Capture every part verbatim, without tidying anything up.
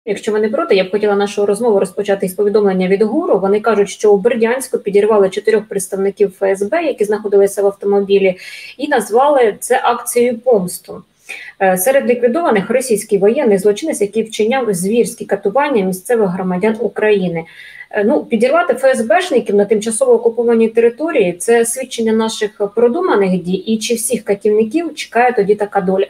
Якщо ви не проти, я б хотіла нашу розмову розпочати із повідомлення від ГУРу. Вони кажуть, що у Бердянську підірвали чотирьох представників Ф С Б, які знаходилися в автомобілі, і назвали це акцією помсту. Серед ліквідованих російський воєнний злочинець, який вчиняв звірські катування місцевих громадян України. Ну, підірвати Ф С Бшників на тимчасово окупованій території – це свідчення наших продуманих дій, і чи всіх катівників чекає тоді така доля?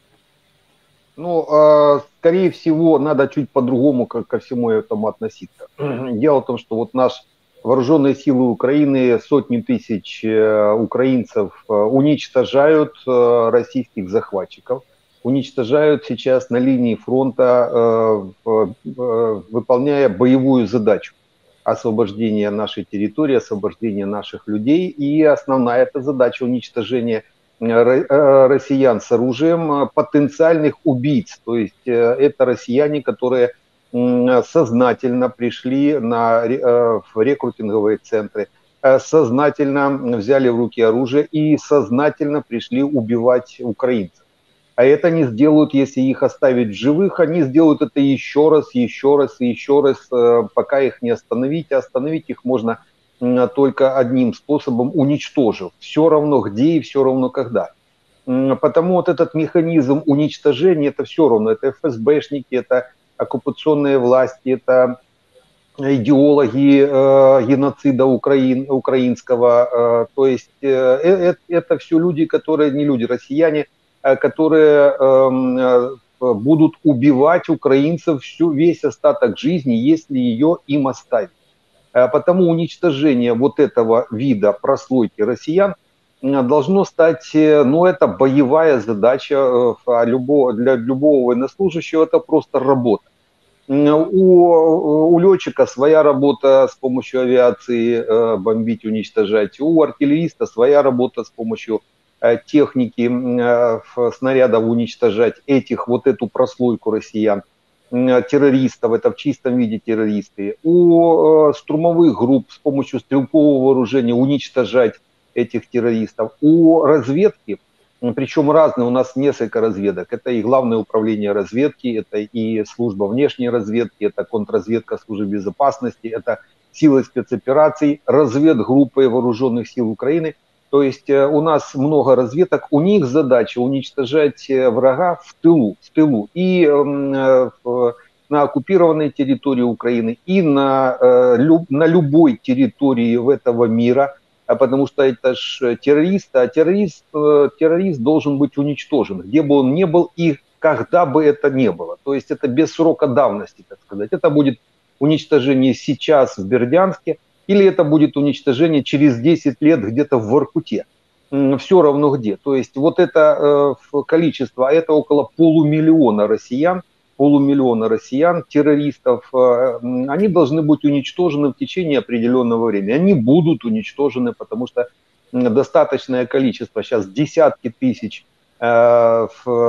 Ну, скорее всего, надо чуть по-другому ко всему этому относиться. Дело в том, что вот наши вооруженные силы Украины, сотни тысяч украинцев уничтожают российских захватчиков, уничтожают сейчас на линии фронта, выполняя боевую задачу освобождения нашей территории, освобождения наших людей. И основная эта задача уничтожения россиян с оружием, потенциальных убийц. То есть это россияне, которые сознательно пришли на, в рекрутинговые центры, сознательно взяли в руки оружие и сознательно пришли убивать украинцев. А это они сделают, если их оставить в живых, они сделают это еще раз, еще раз и еще раз, пока их не остановить. А остановить их можно только одним способом, уничтожив. Все равно где и все равно когда. Потому вот этот механизм уничтожения, это все равно, это Ф С Бшники, это оккупационные власти, это идеологи э, геноцида украин, украинского. Э, то есть э, это, это все люди, которые, не люди, россияне, э, которые э, э, будут убивать украинцев всю, весь остаток жизни, если ее им оставить. Потому уничтожение вот этого вида прослойки россиян должно стать, ну, это боевая задача любого, для любого военнослужащего, это просто работа. У, у летчика своя работа с помощью авиации бомбить, уничтожать, у артиллериста своя работа с помощью техники, снарядов уничтожать этих, вот эту прослойку россиян. Террористов, это в чистом виде террористы. У э, штурмовых групп с помощью стрелкового вооружения уничтожать этих террористов. У разведки, причем разные, у нас несколько разведок. Это и Главное управление разведки, это и служба внешней разведки, это контрразведка службы безопасности, это силы спецопераций, разведгруппы вооруженных сил Украины. То есть у нас много разведок, у них задача уничтожать врага в тылу, в тылу и э, на оккупированной территории Украины, и на, э, люб, на любой территории этого мира, потому что это же террорист, а террорист, э, террорист должен быть уничтожен, где бы он ни был и когда бы это ни было. То есть это без срока давности, так сказать. Это будет уничтожение сейчас в Бердянске, или это будет уничтожение через десять лет где-то в Воркуте. Все равно где. То есть вот это э, количество, это около полумиллиона россиян, полумиллиона россиян, террористов, э, они должны быть уничтожены в течение определенного времени. Они будут уничтожены, потому что достаточное количество, сейчас десятки тысяч э,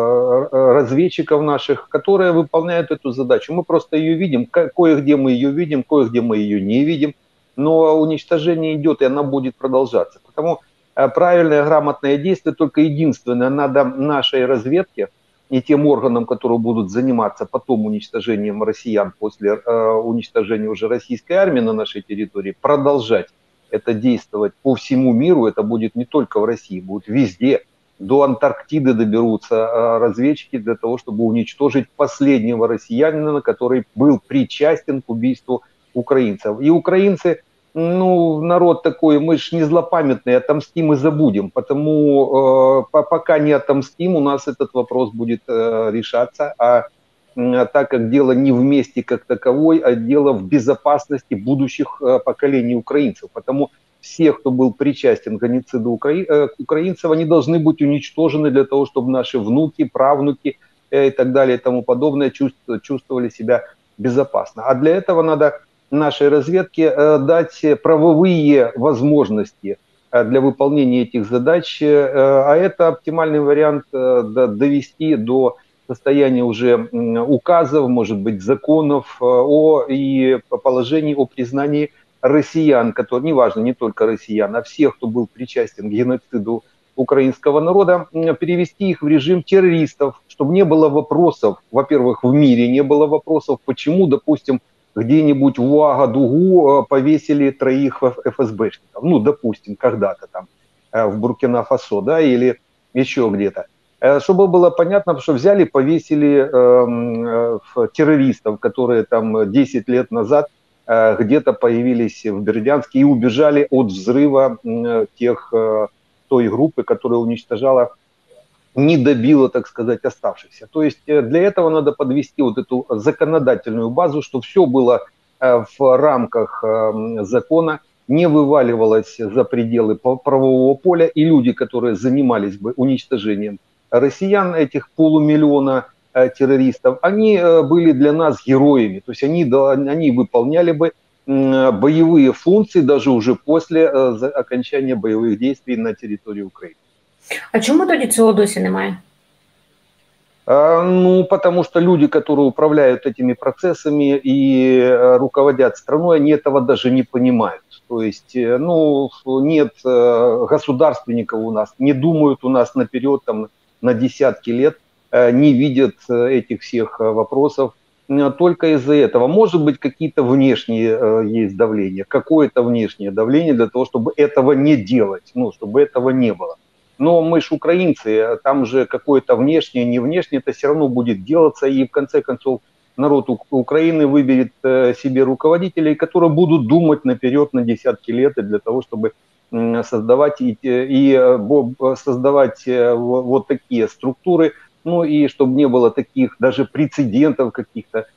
разведчиков наших, которые выполняют эту задачу. Мы просто ее видим, кое-где мы ее видим, кое-где мы ее не видим. Но уничтожение идет, и она будет продолжаться. Потому правильное, грамотное действие только единственное. Надо нашей разведке и тем органам, которые будут заниматься потом уничтожением россиян после э, уничтожения уже российской армии на нашей территории, продолжать это действовать по всему миру. Это будет не только в России, будет везде. До Антарктиды доберутся э, разведчики для того, чтобы уничтожить последнего россиянина, который был причастен к убийству украинцев. И украинцы, ну, народ такой, мы ж не злопамятные, отомстим и забудем. Потому э, пока не отомстим, у нас этот вопрос будет э, решаться. А э, так как дело не в мести как таковой, а дело в безопасности будущих э, поколений украинцев. Потому все, кто был причастен к геноциду укра... э, украинцев, они должны быть уничтожены для того, чтобы наши внуки, правнуки э, и так далее и тому подобное чувствовали, чувствовали себя безопасно. А для этого надо нашей разведке э, дать правовые возможности э, для выполнения этих задач, э, а это оптимальный вариант э, довести до состояния уже э, указов, может быть, законов э, о и положений о признании россиян, которые, неважно, не только россиян, а всех, кто был причастен к геноциду украинского народа, перевести их в режим террористов, чтобы не было вопросов, во-первых, в мире не было вопросов, почему, допустим, где-нибудь в Уагадугу повесили троих эф эс бэшников, ну, допустим, когда-то там в Буркина-Фасо, да, или еще где-то. Чтобы было понятно, что взяли, повесили э, э, террористов, которые там десять лет назад э, где-то появились в Бердянске и убежали от взрыва э, тех, э, той группы, которая уничтожала, не добила, так сказать, оставшихся. То есть для этого надо подвести вот эту законодательную базу, чтобы все было э, в рамках э, закона, не вываливалось за пределы правового поля, и люди, которые занимались бы уничтожением россиян, этих полумиллиона э, террористов, они э, были для нас героями, то есть они, да, они выполняли бы э, боевые функции даже уже после э, окончания боевых действий на территории Украины. А чому тоді цього досі немає? А, ну, потому что люди, которые управляют этими процессами и руководят страной, они этого даже не понимают. То есть, ну, нет государственников у нас, не думают у нас наперед, там, на десятки лет, не видят этих всех вопросов только из-за этого. Может быть, какие-то внешние есть давления, какое-то внешнее давление для того, чтобы этого не делать, ну, чтобы этого не было. Но мы ж украинцы, там же какое-то внешнее, не внешнее, это все равно будет делаться, и в конце концов народ Украины выберет себе руководителей, которые будут думать наперед на десятки лет для того, чтобы создавать и, и создавать вот такие структуры, ну и чтобы не было таких даже прецедентов каких-то,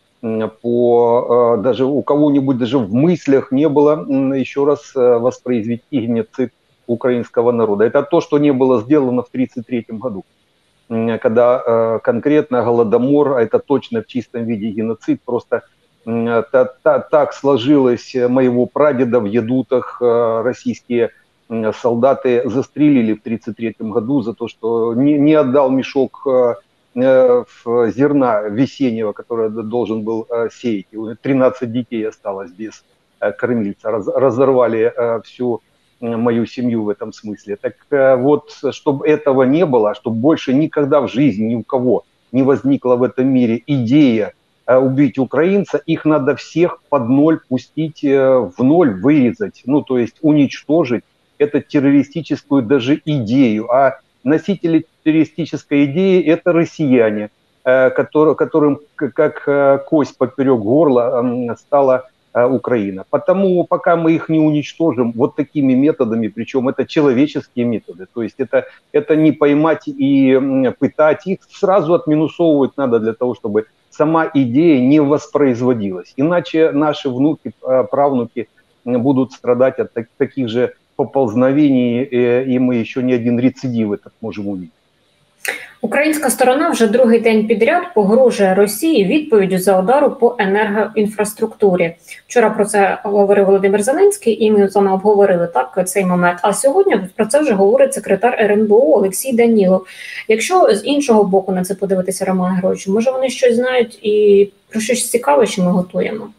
по даже у кого-нибудь даже в мыслях не было еще раз воспроизвести геноцид украинского народа. Это то, что не было сделано в тысяча девятьсот тридцать третьем году, когда э, конкретно Голодомор, а это точно в чистом виде геноцид, просто э, та, та, так сложилось, моего прадеда в Ядутах э, российские э, солдаты застрелили в тысяча девятьсот тридцать третьем году за то, что не, не отдал мешок э, э, зерна весеннего, который должен был э, сеять. тринадцать детей осталось без э, кормильца, раз, разорвали э, всю мою семью в этом смысле. Так вот, чтобы этого не было, чтобы больше никогда в жизни ни у кого не возникла в этом мире идея убить украинца, их надо всех под ноль пустить, в ноль вырезать, ну, то есть уничтожить эту террористическую даже идею. А носители террористической идеи – это россияне, которые, которым как кость поперек горла стала Украина. Потому пока мы их не уничтожим вот такими методами, причем это человеческие методы, то есть это, это не поймать и пытать, их сразу отминусовывать надо для того, чтобы сама идея не воспроизводилась. Иначе наши внуки, правнуки будут страдать от таких же поползновений, и мы еще не один рецидив этот можем увидеть. Українська сторона вже другий день підряд погрожує Росії відповіддю за удару по енергоінфраструктурі. Вчора про це говорив Володимир Зеленський, і ми з вами обговорили так цей момент. А сьогодні про це вже говорить секретар ер ен бе о Олексій Данілов. Якщо з іншого боку на це подивитися, Роман Григорович, може вони щось знають і про щось цікаве, що ми готуємо?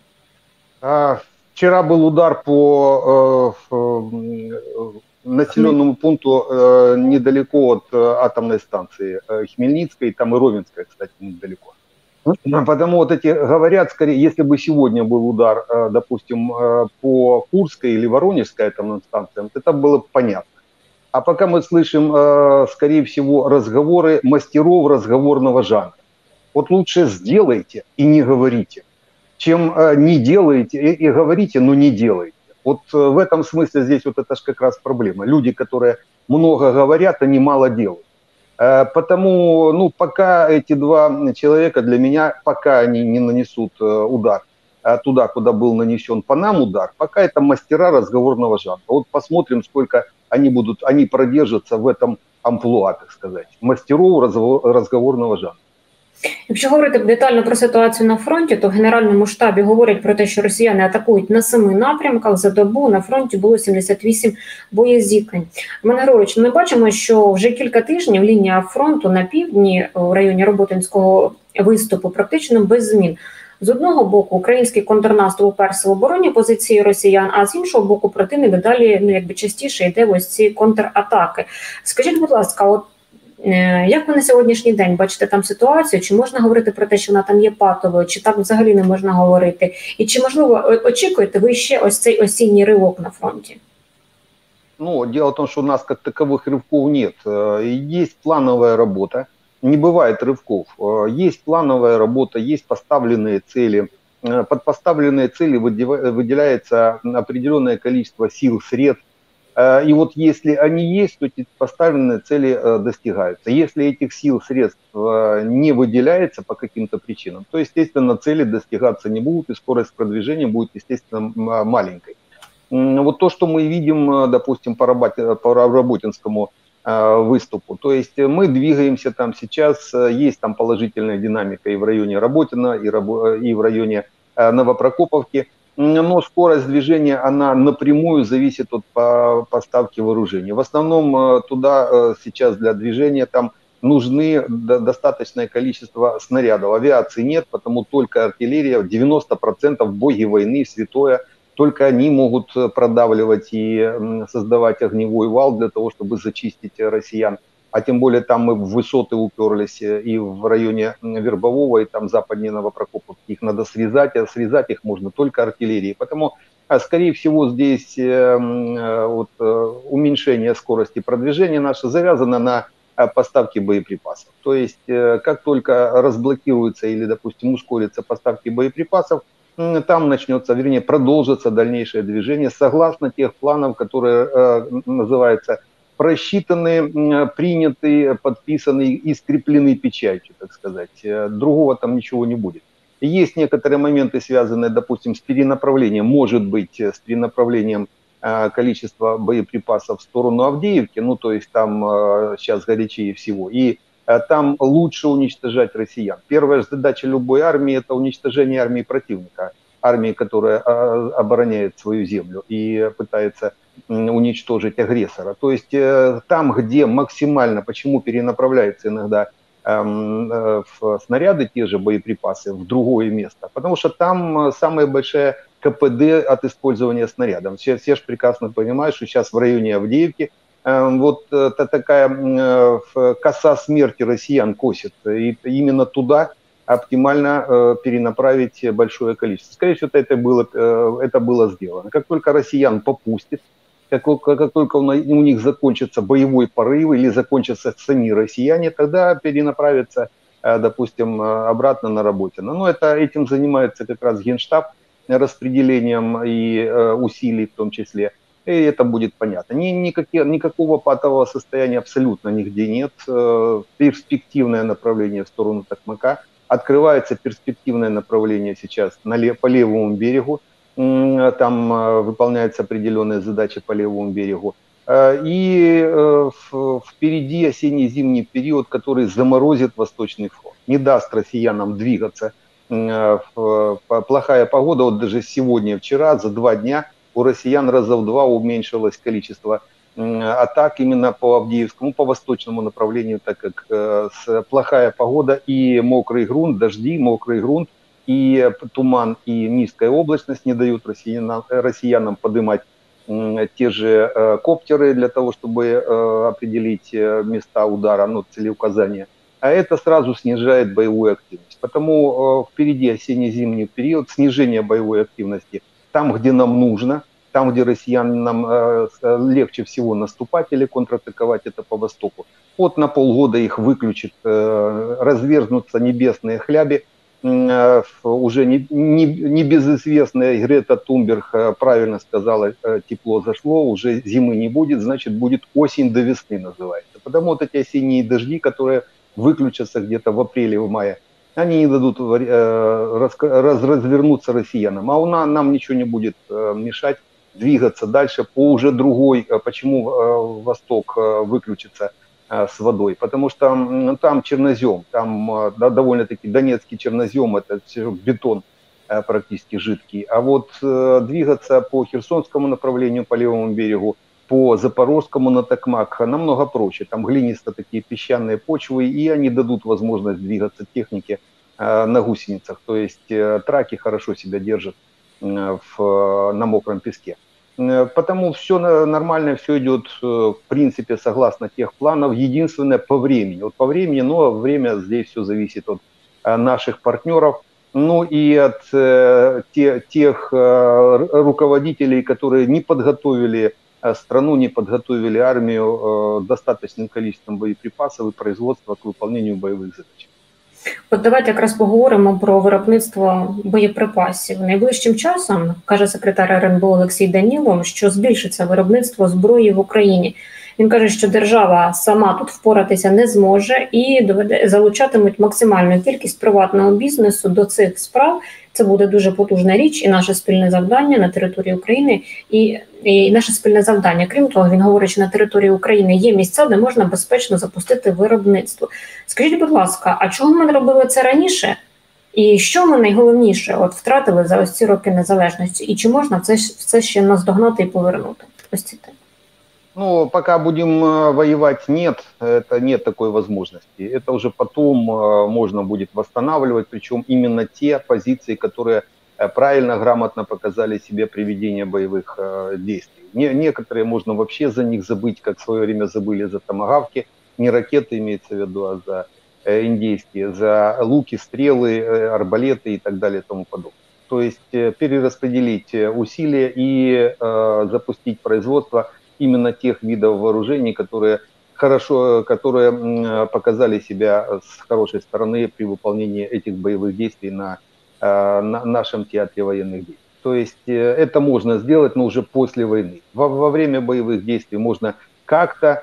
А, вчора був удар по е, е, населенному пункту э, недалеко от э, атомной станции э, Хмельницкой, там и Ровенская, кстати, недалеко. Потому вот эти говорят, скорее, если бы сегодня был удар, э, допустим, э, по Курской или Воронежской атомным станциям, это было бы понятно. А пока мы слышим, э, скорее всего, разговоры мастеров разговорного жанра. Вот лучше сделайте и не говорите, чем э, не делаете и, и говорите, но не делаете. Вот в этом смысле здесь вот это же как раз проблема. Люди, которые много говорят, они мало делают. Потому, ну, пока эти два человека для меня, пока они не нанесут удар туда, куда был нанесен по нам удар, пока это мастера разговорного жанра. Вот посмотрим, сколько они будут, они продержатся в этом амплуа, так сказать, мастеров разговорного жанра. Якщо говорити детально про ситуацію на фронті, то в Генеральному штабі говорять про те, що росіяни атакують на семи напрямках. За добу на фронті було сімдесят вісім боєзіткнень. Роман Григорович, ми бачимо, що вже кілька тижнів лінія фронту на півдні, в районі Роботинського виступу, практично без змін. З одного боку, український контрнаступ уперся в обороні позиції росіян, а з іншого боку, противник дедалі, ну, якби частіше йде в ось ці контратаки. Скажіть, будь ласка, от як ви на сьогоднішній день бачите там ситуацію? Чи можна говорити про те, що вона там є патовою, чи так взагалі не можна говорити? І чи, можливо, очікуєте ви ще ось цей осінній ривок на фронті? Ну, дело в том, что у нас как таковых рывков нет. Есть плановая работа, не бывает рывков. Есть плановая работа, есть поставленные цели. Под поставленные цели выделяется определенное количество сил, средств. И вот если они есть, то эти поставленные цели достигаются. Если этих сил, средств не выделяется по каким-то причинам, то, естественно, цели достигаться не будут, и скорость продвижения будет, естественно, маленькой. Вот то, что мы видим, допустим, по, Работе, по Работинскому выступу, то есть мы двигаемся там сейчас, есть там положительная динамика и в районе Работина, и, и в районе Новопрокоповки, но скорость движения, она напрямую зависит от поставки вооружений. В основном туда сейчас для движения там нужны достаточное количество снарядов. Авиации нет, потому только артиллерия, девяносто процентов боги войны, святое, только они могут продавливать и создавать огневой вал для того, чтобы зачистить россиян. А тем более там мы в высоты уперлись и в районе Вербового, и там западнее Новопрокоповки. Их надо срезать, а срезать их можно только артиллерией. Поэтому, скорее всего, здесь вот, уменьшение скорости продвижения наше завязано на поставки боеприпасов. То есть, как только разблокируются или, допустим, ускорятся поставки боеприпасов, там начнется, вернее, продолжится дальнейшее движение согласно тех планов, которые э, называются просчитаны, приняты, подписаны и скреплены печатью, так сказать. Другого там ничего не будет. Есть некоторые моменты, связанные, допустим, с перенаправлением, может быть, с перенаправлением э, количества боеприпасов в сторону Авдеевки, ну, то есть там э, сейчас горячее всего, и там лучше уничтожать россиян. Первая задача любой армии – это уничтожение армии противника, армии, которая обороняет свою землю и пытается уничтожить агрессора. То есть там, где максимально, почему перенаправляются иногда в снаряды, те же боеприпасы, в другое место, потому что там самая большая КПД от использования снарядов. Все, все же прекрасно понимают, что сейчас в районе Авдеевки вот это такая коса смерти россиян косит. И именно туда оптимально перенаправить большое количество. Скорее всего, это было, это было сделано. Как только россиян попустит, как, как только у них закончится боевой порыв или закончатся сами россияне, тогда перенаправятся, допустим, обратно на Работино. Но это, этим занимается как раз Генштаб распределением и усилий в том числе. И это будет понятно. Ни, никакие, никакого патового состояния абсолютно нигде нет. Перспективное направление в сторону Токмака. Открывается перспективное направление сейчас на, по левому берегу. Там выполняются определенные задачи по левому берегу. И впереди осенне-зимний период, который заморозит Восточный фронт. Не даст россиянам двигаться. Плохая погода, вот даже сегодня, вчера, за два дня у россиян раза в два уменьшилось количество атак именно по Авдеевскому, по восточному направлению, так как плохая погода и мокрый грунт, дожди, мокрый грунт, и туман, и низкая облачность не дают россиянам, россиянам поднимать те же коптеры для того, чтобы определить места удара, ну, целеуказания. А это сразу снижает боевую активность. Потому впереди осенне-зимний период, снижение боевой активности там, где нам нужно, там, где россиянам э, легче всего наступать или контратаковать, это по востоку. Вот на полгода их выключит, э, разверзнутся небесные хляби. Э, уже не, не, небезызвестная Грета Тунберг э, правильно сказала, э, тепло зашло, уже зимы не будет, значит будет осень до весны называется. Потому вот эти осенние дожди, которые выключатся где-то в апреле, в мае, они не дадут э, раз, раз, развернуться россиянам. А у нас, нам ничего не будет э, мешать двигаться дальше по уже другой. Почему э, Восток э, выключится э, с водой? Потому что э, там чернозем, там э, да, довольно-таки Донецкий чернозем, это бетон э, практически жидкий. А вот э, двигаться по Херсонскому направлению, по левому берегу, по Запорожскому на Токмак намного проще. Там глинисто такие песчаные почвы, и они дадут возможность двигаться технике на гусеницах, то есть траки хорошо себя держат в, на мокром песке. Потому все нормально, все идет, в принципе, согласно тех планов. Единственное, по времени. Вот по времени, но время здесь все зависит от наших партнеров, ну и от э, те, тех э, руководителей, которые не подготовили страну, не подготовили армию э, достаточным количеством боеприпасов и производства к выполнению боевых задач. От давайте якраз поговоримо про виробництво боєприпасів. Найближчим часом, каже секретар ер ен бе Олексій Данілов, що збільшиться виробництво зброї в Україні. Він каже, що держава сама тут впоратися не зможе і доведе, залучатимуть максимальну кількість приватного бізнесу до цих справ. Це буде дуже потужна річ і наше спільне завдання на території України, і, і наше спільне завдання. Крім того, він говорить, що на території України є місця, де можна безпечно запустити виробництво. Скажіть, будь ласка, а чого ми не робили це раніше? І що ми найголовніше от втратили за ось ці роки незалежності? І чи можна це, це ще наздогнати і повернути? Ось ці теми. Ну, пока будем воевать, нет, это нет такой возможности. Это уже потом можно будет восстанавливать, причем именно те позиции, которые правильно, грамотно показали себе при ведении боевых действий. Не, некоторые можно вообще за них забыть, как в свое время забыли за томагавки, не ракеты имеется в виду, а за индейские, за луки, стрелы, арбалеты и так далее и тому подобное. То есть перераспределить усилия и э, запустить производство именно тех видов вооружений, которые хорошо, которые показали себя с хорошей стороны при выполнении этих боевых действий на, на нашем театре военных действий. То есть это можно сделать, но уже после войны. Во, во время боевых действий можно как-то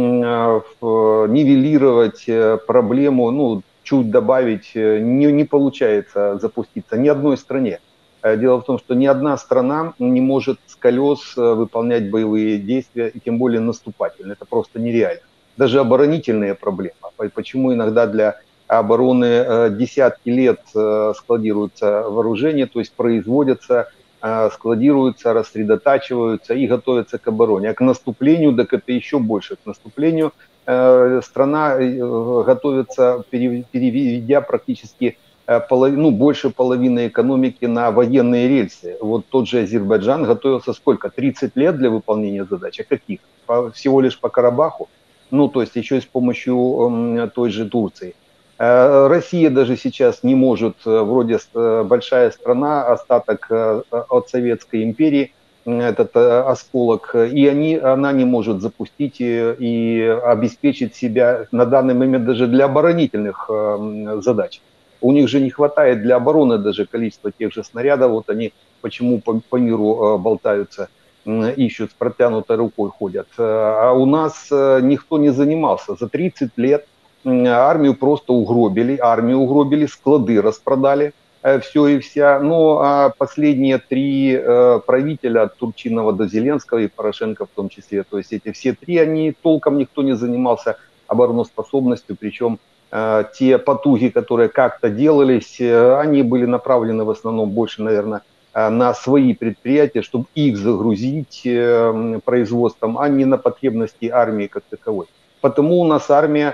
нивелировать проблему, ну, чуть добавить, не, не получается запуститься ни одной стране. Дело в том, что ни одна страна не может с колес выполнять боевые действия, и тем более наступательные. Это просто нереально. Даже оборонительные проблемы. Почему иногда для обороны десятки лет складируются вооружения, то есть производятся, складируются, рассредотачиваются и готовятся к обороне. А к наступлению, так это еще больше. К наступлению страна готовится, переведя практически ну, больше половины экономики на военные рельсы. Вот тот же Азербайджан готовился сколько? тридцать лет для выполнения задач. А каких? По, всего лишь по Карабаху. Ну, то есть еще и с помощью э, той же Турции. Э, Россия даже сейчас не может, вроде э, большая страна, остаток э, от Советской империи, этот э, осколок, и они, она не может запустить и, и обеспечить себя на данный момент даже для оборонительных э, задач. У них же не хватает для обороны даже количества тех же снарядов. Вот они почему по, по миру болтаются, ищут, с протянутой рукой ходят. А у нас никто не занимался. За тридцать лет армию просто угробили, армию угробили, склады распродали, все и вся. Ну, а последние три правителя, от Турчинова до Зеленского и Порошенко в том числе, то есть эти все три, они толком никто не занимался обороноспособностью, причем те потуги, которые как-то делались, они были направлены в основном больше, наверное, на свои предприятия, чтобы их загрузить производством, а не на потребности армии как таковой. Потому у нас армия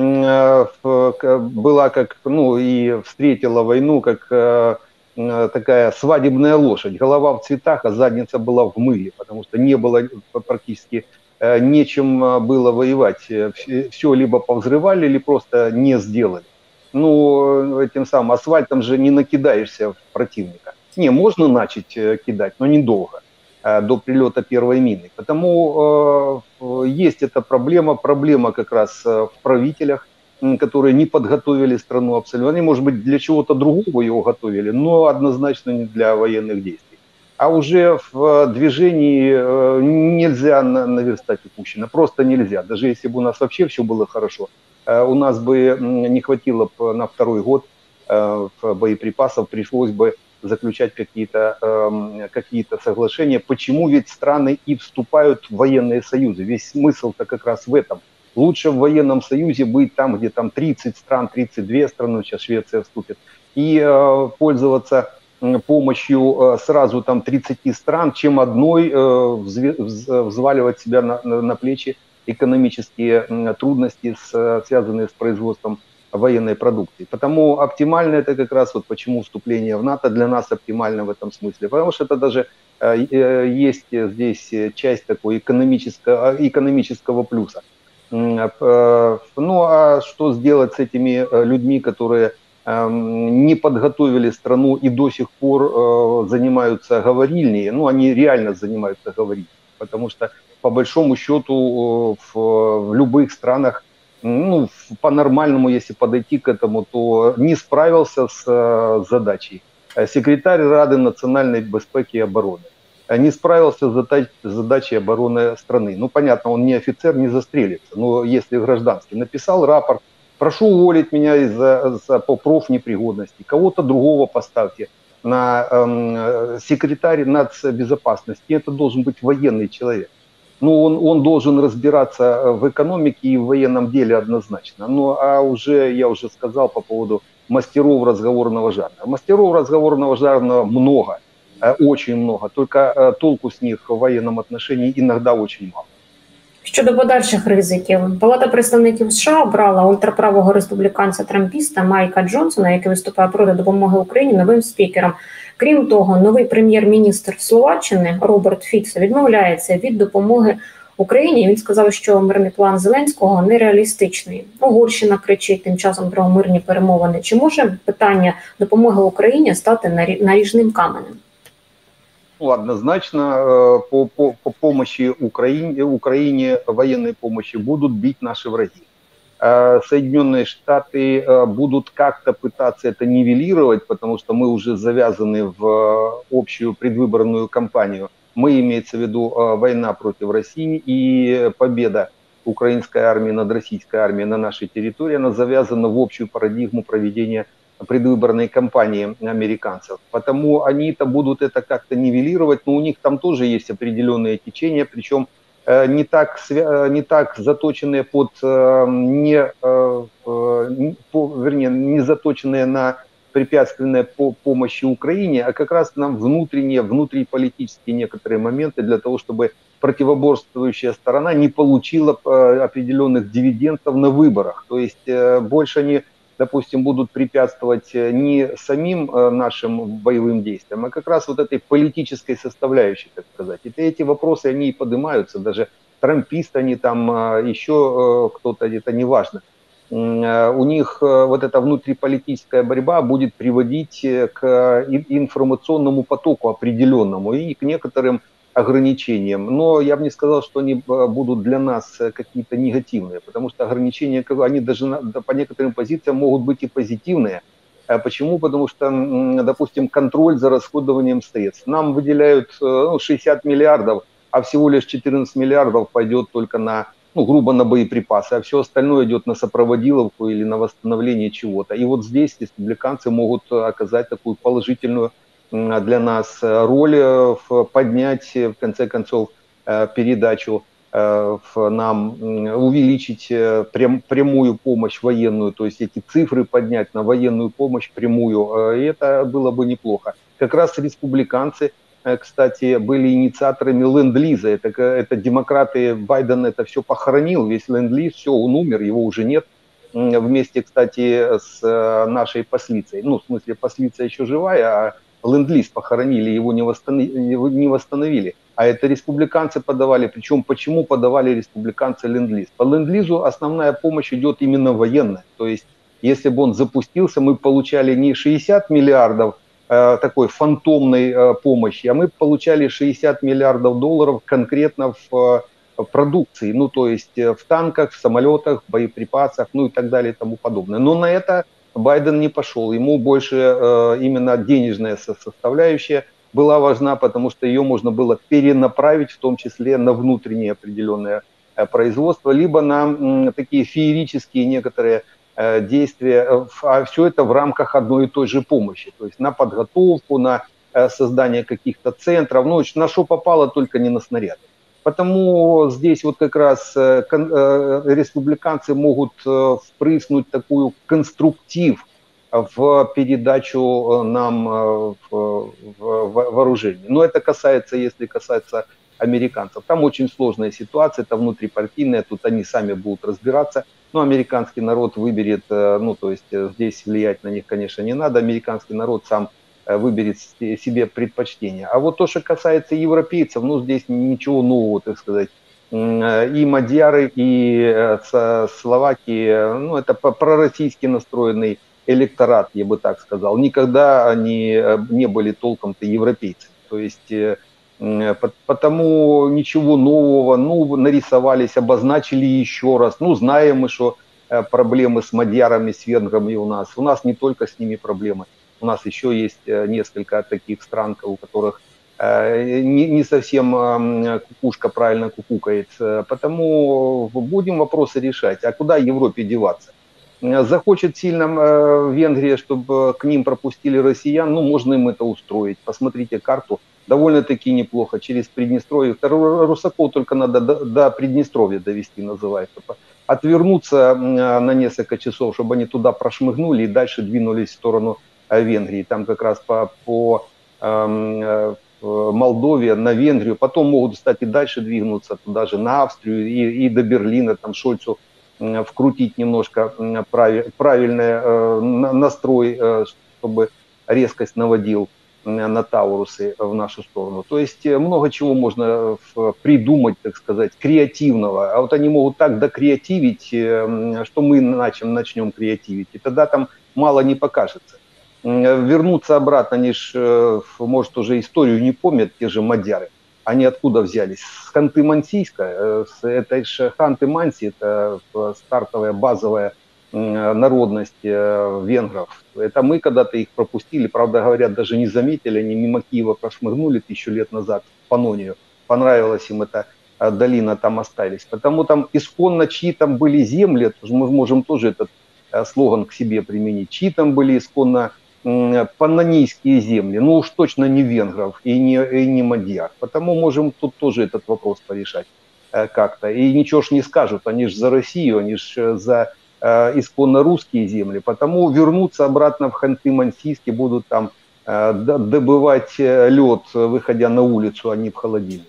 была как, ну, и встретила войну как такая свадебная лошадь. Голова в цветах, а задница была в мыле, потому что не было практически нечем было воевать. Все либо повзрывали, или просто не сделали. Ну, этим самым асфальтом же не накидаешься в противника. Не, можно начать кидать, но недолго, до прилета первой мины. Потому э, есть эта проблема, проблема как раз в правителях, которые не подготовили страну абсолютно. Они, может быть, для чего-то другого его готовили, но однозначно не для военных действий. А уже в движении нельзя наверстать упущено, просто нельзя. Даже если бы у нас вообще все было хорошо, у нас бы не хватило на второй год боеприпасов, пришлось бы заключать какие-то какие-то соглашения. Почему ведь страны и вступают в военные союзы? Весь смысл-то как раз в этом. Лучше в военном союзе быть там, где там тридцать стран, тридцать две страны, сейчас Швеция вступит, и пользоваться помощью сразу там тридцати стран, чем одной взваливать себя на, на плечи экономические трудности, с, связанные с производством военной продукции. Потому оптимально это как раз вот почему вступление в НАТО для нас оптимально в этом смысле. Потому что это даже э, есть здесь часть такой экономического, экономического плюса. Э, ну а что сделать с этими людьми, которые э, не подготовили страну и до сих пор э, занимаются говорильней? Ну они реально занимаются говорильней. Потому что по большому счету в, в любых странах, ну, по-нормальному, если подойти к этому, то не справился с э, задачей секретарь Рады национальной безопасности и обороны. Не справился с задач, задачей обороны страны. Ну, понятно, он не офицер, не застрелится. Но если гражданский написал рапорт, прошу уволить меня из-за из по профнепригодности, кого-то другого поставьте на э, секретарь нацбезопасности. Это должен быть военный человек. Ну, он, он должен разбираться в экономике и в военном деле однозначно. Ну, а уже, я уже сказал по поводу мастеров разговорного жанра. Мастеров разговорного жанра много, очень много, только толку с них в военном отношении іноді очень мало. Щодо подальших ризиків, Палата представників США обрала ультраправого республіканця-трампіста Майка Джонсона, який виступає проти допомоги Україні, новим спікером. Крім того, новий прем'єр-міністр Словаччини Роберт Фіцо відмовляється від допомоги Україні. Він сказав, що мирний план Зеленського нереалістичний. Угорщина кричить тим часом про мирні перемовини. Чи може питання допомоги Україні стати наріжним каменем? Ну, однозначно по, по, по помощи Украине, Украине, военной помощи будут бить наши враги. Соединенные Штаты будут как-то пытаться это нивелировать, потому что мы уже завязаны в общую предвыборную кампанию. Мы, имеется в виду война против России и победа украинской армии над российской армией на нашей территории, она завязана в общую парадигму проведения предвыборной кампании американцев. Потому они-то будут это как-то нивелировать, но у них там тоже есть определенные течения, причем не так, не так заточенные под, не, вернее, не заточенные на препятственные по помощи Украине, а как раз нам внутренние, внутриполитические некоторые моменты для того, чтобы противоборствующая сторона не получила определенных дивидендов на выборах. То есть больше они, допустим, будут препятствовать не самим нашим боевым действиям, а как раз вот этой политической составляющей, так сказать. И эти вопросы, они и поднимаются, даже трамписты, они там, еще кто-то, это не важно. У них вот эта внутриполитическая борьба будет приводить к информационному потоку определенному и к некоторым ограничениям. Но я бы не сказал, что они будут для нас какие-то негативные, потому что ограничения, они даже по некоторым позициям могут быть и позитивные. Почему? Потому что, допустим, контроль за расходованием средств. Нам выделяют ну, шестьдесят миллиардов, а всего лишь четырнадцать миллиардов пойдет только на, ну, грубо, на боеприпасы, а все остальное идет на сопроводиловку или на восстановление чего-то. И вот здесь республиканцы могут оказать такую положительную для нас роль, поднять, в конце концов, передачу нам, увеличить прям, прямую помощь военную, то есть эти цифры поднять на военную помощь прямую, и это было бы неплохо. Как раз республиканцы, кстати, были инициаторами ленд-лиза, это, это демократы, Байден это все похоронил, весь ленд-лиз, все, он умер, его уже нет, вместе, кстати, с нашей послицей, ну, в смысле, послица еще живая, а ленд-лиз похоронили, его не восстановили, его не восстановили. А это республиканцы подавали. Причем почему подавали республиканцы ленд-лиз? По ленд-лизу основная помощь идет именно военная. То есть, если бы он запустился, мы получали не шестьдесят миллиардов э, такой фантомной э, помощи, а мы получали шестьдесят миллиардов долларов конкретно в э, продукции. Ну, то есть э, в танках, в самолетах, в боеприпасах, ну и так далее и тому подобное. Но на это Байден не пошел. Ему больше э, именно денежная составляющая была важна, потому что ее можно было перенаправить, в том числе на внутреннее определенное э, производство, либо на м, такие феерические некоторые э, действия, а все это в рамках одной и той же помощи, то есть на подготовку, на э, создание каких-то центров, ну, на что попало, только не на снаряды. Потому здесь вот как раз э, э, республиканцы могут э, впрыснуть такую конструктив в передачу нам в, в, в вооружение. Но это касается, если касается американцев. Там очень сложная ситуация, это внутрипартийная, тут они сами будут разбираться. Но американский народ выберет, ну то есть здесь влиять на них, конечно, не надо, американский народ сам выберет себе предпочтение. А вот то, что касается европейцев, ну здесь ничего нового, так сказать. И мадьяры, и словаки, ну это пророссийски настроенный электорат, я бы так сказал. Никогда они не были толком-то европейцами. То есть потому ничего нового, ну нарисовались, обозначили еще раз. Ну знаем мы, что проблемы с мадьярами, с венграми у нас. У нас не только с ними проблемы. У нас еще есть несколько таких стран, у которых не, не совсем кукушка правильно кукукает. Потому будем вопросы решать. А куда Европе деваться? Захочет сильно Венгрия, чтобы к ним пропустили россиян, ну, можно им это устроить. Посмотрите карту, довольно-таки неплохо. Через Приднестровье, русаков только надо до, до Приднестровья довести, называется. Отвернуться на несколько часов, чтобы они туда прошмыгнули и дальше двинулись в сторону Венгрии. Там как раз по, по э, Молдове на Венгрию. Потом могут, кстати, дальше двигнуться туда же, на Австрию и, и до Берлина, там Шольцу вкрутить немножко правильный настрой, чтобы резкость наводил на Таурусы в нашу сторону. То есть много чего можно придумать, так сказать, креативного. А вот они могут так докреативить, что мы начнем, начнем креативить. И тогда там мало не покажется. Вернуться обратно, они ж, может, уже историю не помнят, те же мадьяры. Они откуда взялись? С Ханты-Мансийска. Это же Ханты-Манси, это стартовая, базовая народность венгров. Это мы когда-то их пропустили, правда, говорят, даже не заметили, они мимо Киева прошмыгнули тысячу лет назад в Панонию. Понравилась им эта долина, там остались. Потому там исконно, чьи там были земли, мы можем тоже этот слоган к себе применить, чьи там были исконно паннонийские земли, ну уж точно не венгров и не, и не мадьяр. Потому можем тут тоже этот вопрос порешать э, как-то. И ничего ж не скажут, они же за Россию, они же за э, исконно русские земли. Потому вернуться обратно в Ханты-Мансийск, будут там э, добывать лед, выходя на улицу, а не в холодильник.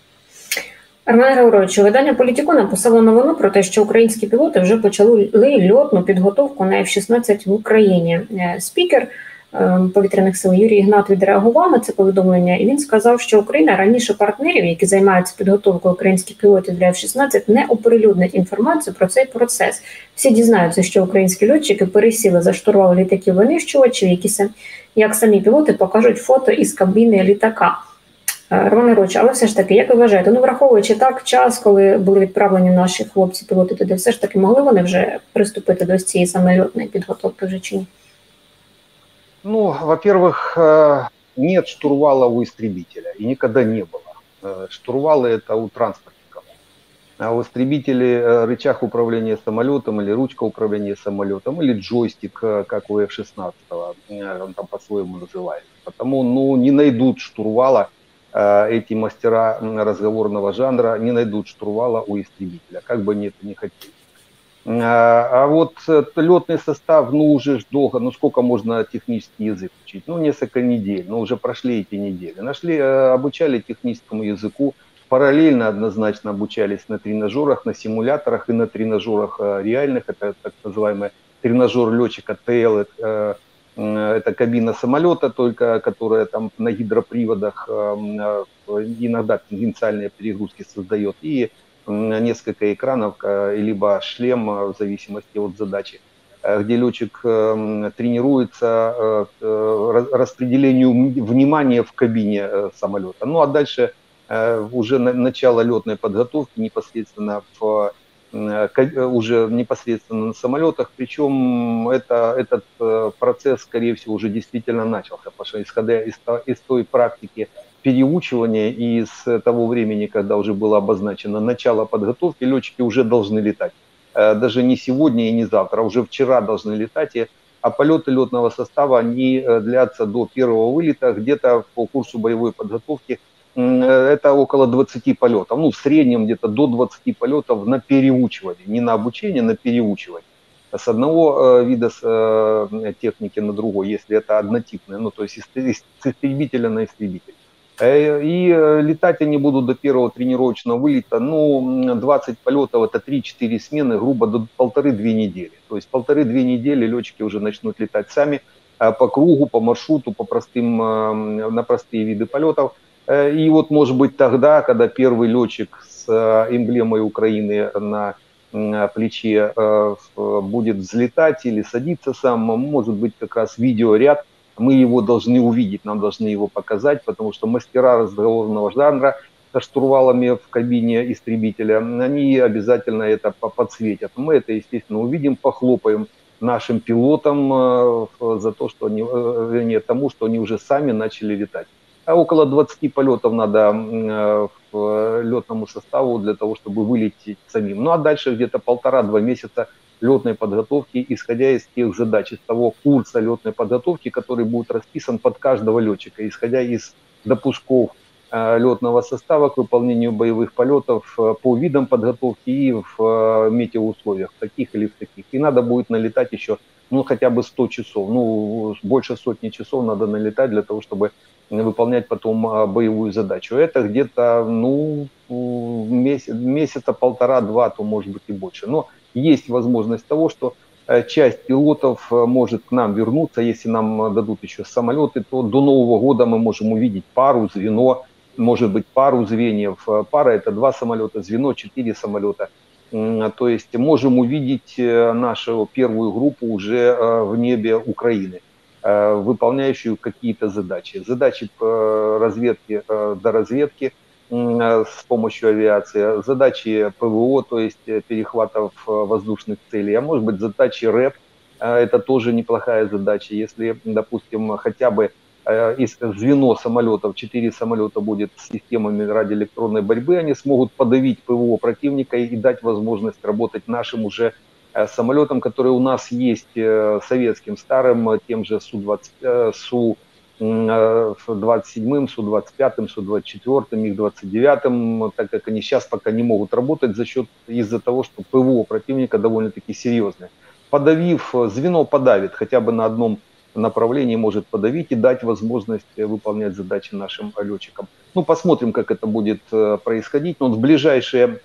Роман Григорович, видання «Політіко» написало новину про те, що українські пілоти вже почали льотну підготовку на еф шістнадцять в Україні. Спікер повітряних сил Юрій Ігнат відреагував на це повідомлення, і він сказав, що Україна раніше партнерів, які займаються підготовкою українських пілотів для еф шістнадцять, не оприлюднить інформацію про цей процес. Всі дізнаються, що українські льотчики пересіли за штурвал літаків винищувачів, які, як самі пілоти, покажуть фото із кабіни літака. Роман Григорович, але все ж таки, як ви вважаєте, ну враховуючи так час, коли були відправлені наші хлопці-пілоти туди, все ж таки могли вони вже приступити до цієї самольотної підготовки вже чи ні? Ну, во-первых, нет штурвала у истребителя, и никогда не было. Штурвалы это у транспортников. А у истребителей рычаг управления самолетом, или ручка управления самолетом, или джойстик, как у эф шестнадцать, он там по-своему называется. Потому, ну, не найдут штурвала эти мастера разговорного жанра, не найдут штурвала у истребителя, как бы они это ни хотели. А вот летный состав, ну уже ж долго, ну сколько можно технический язык учить? Ну несколько недель, ну уже прошли эти недели. Нашли, обучали техническому языку, параллельно однозначно обучались на тренажерах, на симуляторах и на тренажерах реальных, это так называемый тренажер летчика тэ эл, это кабина самолета, только которая там на гидроприводах иногда тангенциальные перегрузки создает, и несколько экранов, либо шлем, в зависимости от задачи, где летчик тренируется распределению внимания в кабине самолета. Ну а дальше уже начало летной подготовки непосредственно в уже непосредственно на самолетах, причем это, этот процесс, скорее всего, уже действительно начался, потому что исходя из, из той практики переучивания и с того времени, когда уже было обозначено начало подготовки, летчики уже должны летать. Даже не сегодня и не завтра, а уже вчера должны летать, и, а полеты летного состава, они длятся до первого вылета, где-то по курсу боевой подготовки это около двадцати полетов, ну в среднем где-то до двадцати полетов на переучивание, не на обучение, на переучивание. С одного э, вида э, техники на другой, если это однотипное, ну то есть с истребителя на истребитель. И летать они будут до первого тренировочного вылета, ну, двадцать полетов, это три-четыре смены, грубо, до полторы-две недели. То есть полторы-две недели летчики уже начнут летать сами по кругу, по маршруту, по простым, на простые виды полетов. И вот, может быть, тогда, когда первый летчик с эмблемой Украины на плече будет взлетать или садиться сам, может быть, как раз видеоряд, мы его должны увидеть, нам должны его показать, потому что мастера разговорного жанра со штурвалами в кабине истребителя, они обязательно это подсветят. Мы это, естественно, увидим, похлопаем нашим пилотам за то, что они, вернее, тому, что они уже сами начали летать. А около двадцати полетов надо в летному составу для того, чтобы вылететь самим. Ну а дальше где-то полтора-два месяца летной подготовки, исходя из тех задач, из того курса летной подготовки, который будет расписан под каждого летчика, исходя из допусков э, летного состава к выполнению боевых полетов э, по видам подготовки и в э, метеоусловиях, в таких или в таких. И надо будет налетать еще, ну, хотя бы сто часов, ну, больше сотни часов надо налетать для того, чтобы выполнять потом э, боевую задачу. Это где-то, ну, месяц, месяца полтора-два, то может быть и больше. Но есть возможность того, что часть пилотов может к нам вернуться. Если нам дадут еще самолеты, то до Нового года мы можем увидеть пару, звено, может быть пару звеньев. Пара – это два самолета, звено – четыре самолета. То есть можем увидеть нашу первую группу уже в небе Украины, выполняющую какие-то задачи. Задачи по разведке до разведки с помощью авиации, задачи ПВО, то есть перехватов воздушных целей, а может быть задачи РЭП, это тоже неплохая задача. Если, допустим, хотя бы из звено самолетов, четыре самолета будет с системами радиоэлектронной борьбы, они смогут подавить ПВО противника и дать возможность работать нашим уже самолетам, которые у нас есть, советским старым, тем же Су двадцать, Су двадцать седьмым, Су двадцать пятым, Су двадцать четвёртым, Миг двадцать девятым, так как они сейчас пока не могут работать за счет, из-за того, что ПВО противника довольно-таки серьезное. Подавив, звено подавит, хотя бы на одном направлении может подавить и дать возможность выполнять задачи нашим летчикам. Ну, посмотрим, как это будет происходить. Но в ближайшие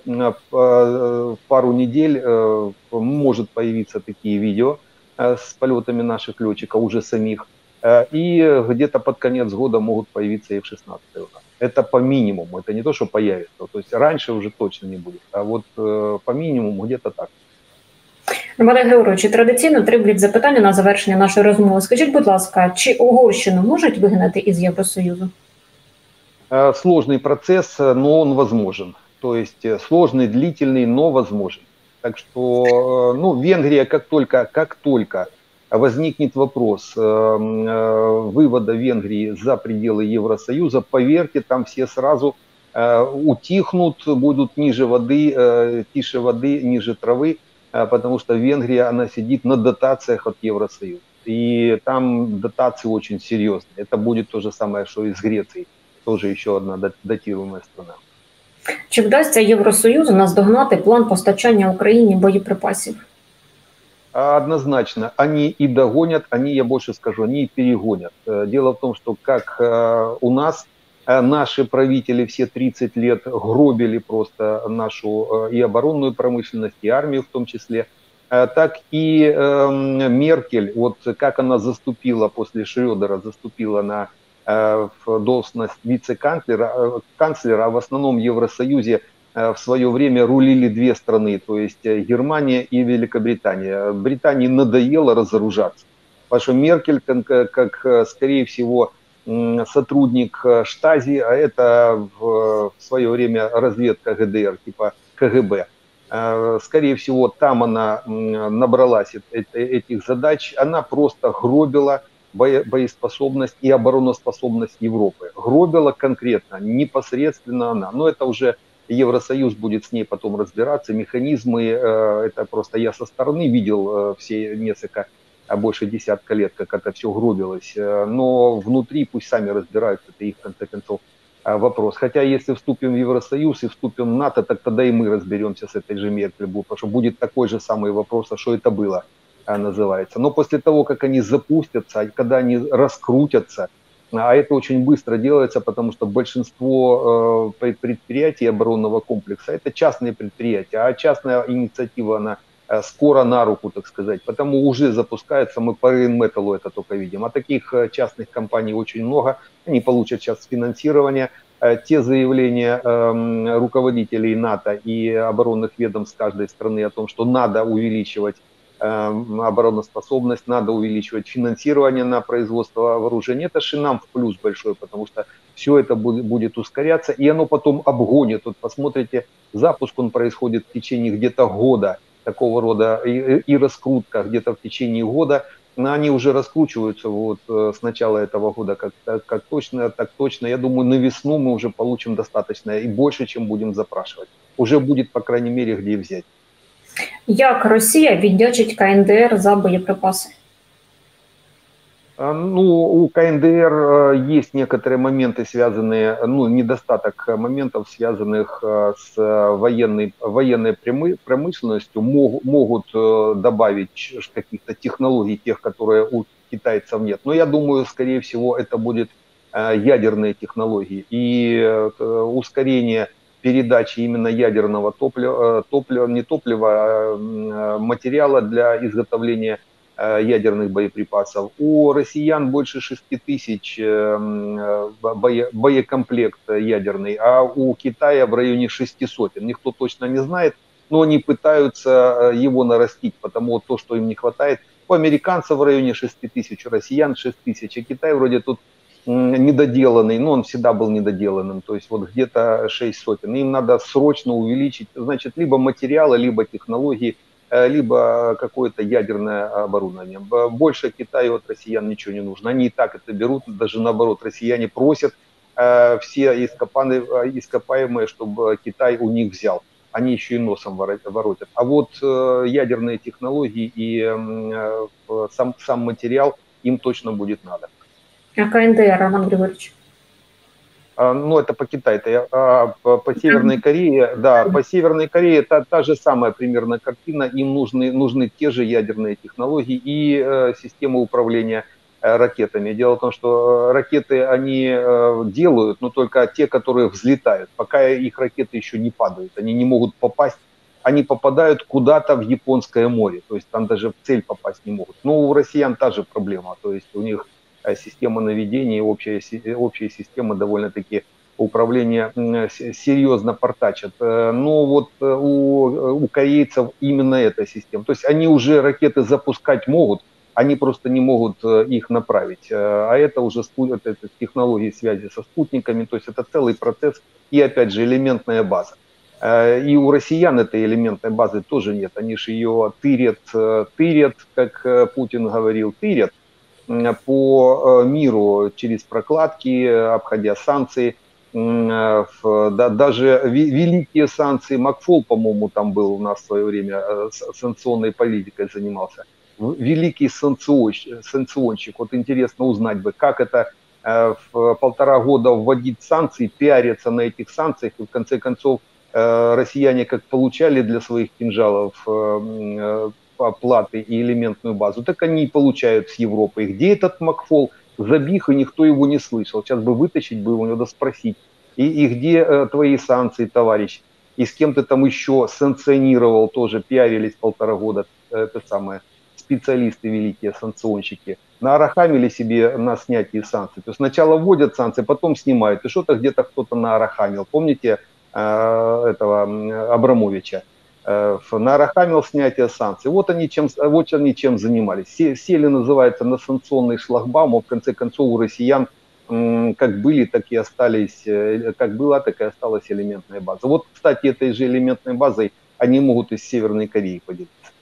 пару недель может появиться такие видео с полетами наших летчиков, уже самих. И где-то под конец года могут появиться эф шестнадцать у нас. Это по минимуму, это не то, что появится. То есть раньше уже точно не будет, а вот по минимуму где-то так. Романе Григоровичу, традиційно три бліц-запитання на завершення нашої розмови. Скажіть, будь ласка, чи Угорщину можуть вигнати із Євросоюзу? Сложный процесс, но он возможен. То есть сложный, длительный, но возможен. Так что, ну, Венгрия, как только, как только возникнет вопрос вывода Венгрии за пределы Евросоюза, поверьте, там все сразу утихнут, будут ниже воды, тише воды, ниже травы, потому что Венгрия, она сидит на дотациях от Евросоюза. И там дотации очень серьезные. Это будет то же самое, что и с Грецией. Тоже еще одна датируемая страна. Чи вдасться Євросоюзу наздогнати план постачання Україні боєприпасів? Однозначно, они и догонят, они, я больше скажу, они и перегонят. Дело в том, что как у нас наши правители все тридцать лет гробили просто нашу и оборонную промышленность, и армию в том числе, так и Меркель, вот как она заступила после Шрёдера, заступила на должность вице-канцлера, канцлера, а в основном в Евросоюзе в свое время рулили две страны, то есть Германия и Великобритания. Британии надоело разоружаться, потому что Меркель, как, как скорее всего, сотрудник Штази, а это в свое время разведка ГДР, типа КГБ. Скорее всего, там она набралась этих задач, она просто гробила боеспособность и обороноспособность Европы. Гробила конкретно, непосредственно она. Но это уже Евросоюз будет с ней потом разбираться. Механизмы, это просто я со стороны видел все несколько, больше десятка лет, как это все гробилось. Но внутри пусть сами разбираются, это их, в конце концов, вопрос. Хотя если вступим в Евросоюз и вступим в НАТО, так тогда и мы разберемся с этой же Меркель, потому что будет такой же самый вопрос, а что это было, называется. Но после того, как они запустятся, когда они раскрутятся, А это очень быстро делается, потому что большинство э, предприятий оборонного комплекса – это частные предприятия, а частная инициатива, она э, скоро на руку, так сказать. Потому уже запускается, мы по Рейнметаллу это только видим. А таких э, частных компаний очень много, они получат сейчас финансирование. Э, те заявления э, руководителей НАТО и оборонных ведомств каждой страны о том, что надо увеличивать обороноспособность, надо увеличивать финансирование на производство вооружений. Это же нам в плюс большой, потому что все это будет, будет ускоряться, и оно потом обгонит. Вот посмотрите, запуск он происходит в течение где-то года, такого рода, и, и раскрутка где-то в течение года. Но они уже раскручиваются вот с начала этого года, как, как точно, так точно. Я думаю, на весну мы уже получим достаточно и больше, чем будем запрашивать. Уже будет, по крайней мере, где взять. Як Росія віддячить ка ен де ер за боєприпаси? Ну, у ка ен де ер есть некоторые моменты, связанные, ну, недостаток моментов, связанных с военной, военной промышленностью. Мог, могут добавить каких-то технологий, тех, которые у китайцев нет. Но я думаю, скорее всего, это будет ядерные технологии. И ускорение передачи именно ядерного топлива, топлива не топлива, а материала для изготовления ядерных боеприпасов. У россиян больше шести тысяч боекомплект ядерный, а у Китая в районе шести сотен. Никто точно не знает, но они пытаются его нарастить, потому вот то, что им не хватает. У американцев в районе шести тысяч, у россиян шесть тысяч, а Китай вроде тут недоделанный, но он всегда был недоделанным, то есть вот где-то шесть сотен. Им надо срочно увеличить, значит, либо материалы, либо технологии, либо какое-то ядерное оборудование. Больше Китаю от россиян ничего не нужно. Они и так это берут, даже наоборот, россияне просят все ископаемые, чтобы Китай у них взял. Они еще и носом воротят. А вот ядерные технологии и сам, сам материал им точно будет надо. А ка ен де ер, Роман Григорьевич? Ну, это по Китаю, а по, по Северной Корее, да, по Северной Корее та, та же самая примерно картина, им нужны, нужны те же ядерные технологии и э, системы управления э, ракетами. Дело в том, что ракеты они э, делают, но только те, которые взлетают, пока их ракеты еще не падают, они не могут попасть, они попадают куда-то в Японское море, то есть там даже в цель попасть не могут. Но у россиян та же проблема, то есть у них система наведения, общая, общая система довольно-таки управления серьезно портачат. Но вот у, у корейцев именно эта система. То есть они уже ракеты запускать могут, они просто не могут их направить. А это уже это технологии связи со спутниками, то есть это целый процесс и опять же элементная база. И у россиян этой элементной базы тоже нет. Они же ее тырят, тырят, как Путин говорил, тырят по миру через прокладки, обходя санкции. Даже великие санкции, Макфол, по-моему, там был у нас в свое время, санкционной политикой занимался. Великий санкционщик. Вот интересно узнать бы, как это в полтора года вводить санкции, пиариться на этих санкциях, и в конце концов россияне как получали для своих кинжалов платы и элементную базу, так они и получают с Европы. И где этот Макфол? Забих, и никто его не слышал. Сейчас бы вытащить бы его, надо спросить. И, и где э, твои санкции, товарищ? И с кем ты там еще санкционировал, тоже пиарились полтора года, это самое, специалисты великие, санкционщики. Наарахамили себе на снятие санкций. То есть сначала вводят санкции, потом снимают. И что-то где-то кто-то наарахамил. Помните э, этого Абрамовича? Наарахамил снятие санкций. Вот они чем, вот они чем занимались. Сели, называется, на санкционный шлагбаум, а в конце концов у россиян как были, так и остались, как была, так и осталась элементная база. Вот, кстати, этой же элементной базой они могут из Северной Кореи поделиться.